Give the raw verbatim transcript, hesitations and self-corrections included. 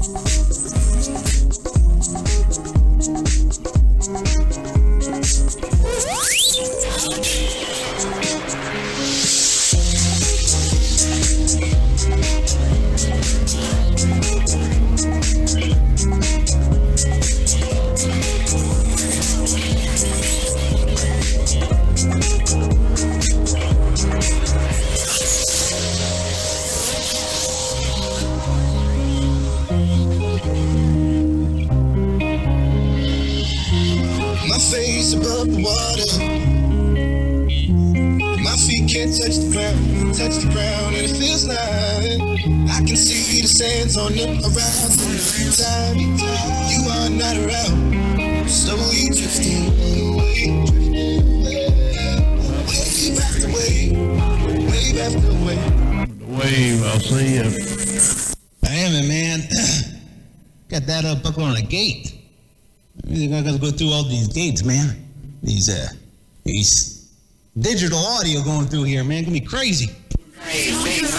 Above the water, my feet can't touch the ground, touch the ground, and it feels like I can see the sands on the horizon. Time you are not around, slowly drifting away, wave after wave, wave after wave. Wave, I'll see you. Damn it, man. Got that up up on a gate. I gotta go through all these gates, man. These uh, these digital audio going through here, man. Gonna be crazy.